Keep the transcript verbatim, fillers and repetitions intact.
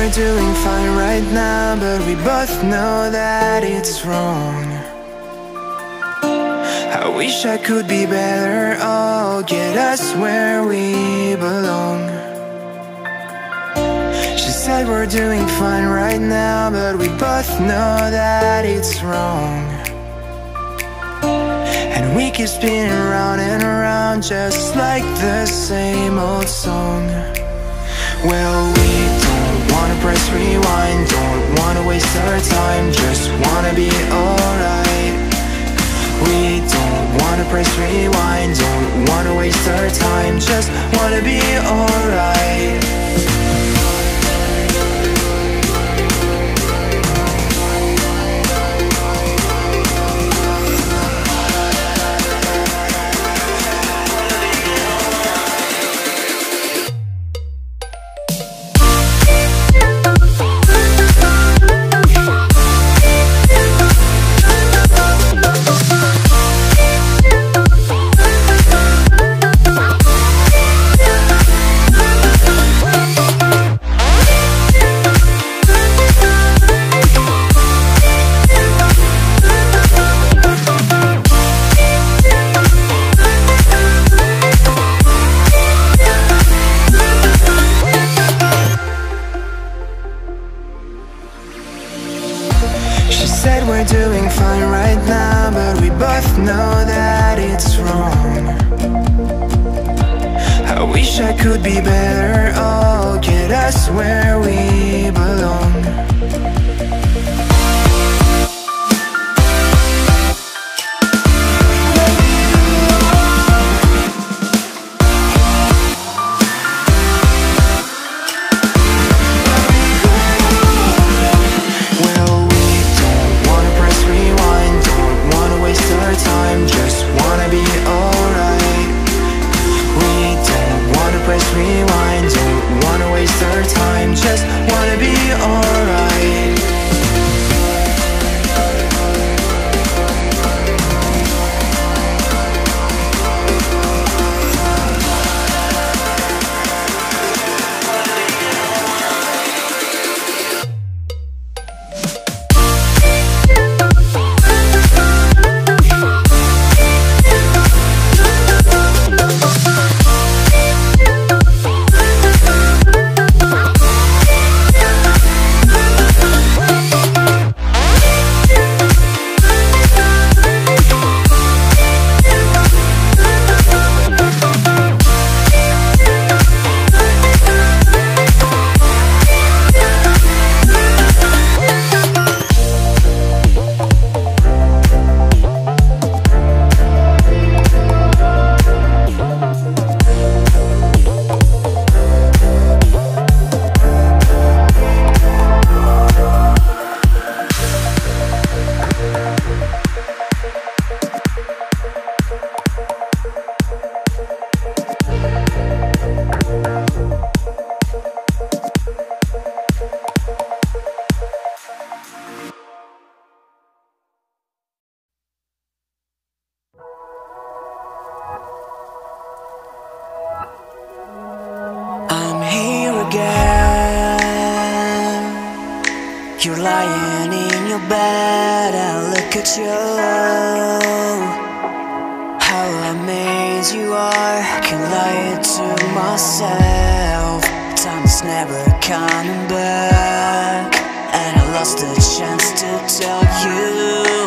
we're doing fine right now, but we both know that it's wrong. I wish I could be better, oh, get us where we belong. She said we're doing fine right now, but we both know that it's wrong. And we keep spinning round and around, just like the same old song. Well, we don't wanna press rewind, don't wanna waste our time, just wanna be alright. We don't wanna press rewind, don't wanna waste our time, just wanna be alright. We're doing fine right now, but we both know that it's wrong. I wish I could be better, oh, get us where we belong. Rewind, don't wanna waste our time, just wanna be alright. You're lying in your bed and look at you. How amazed you are, can lie to myself. Time's never coming back, and I lost the chance to tell you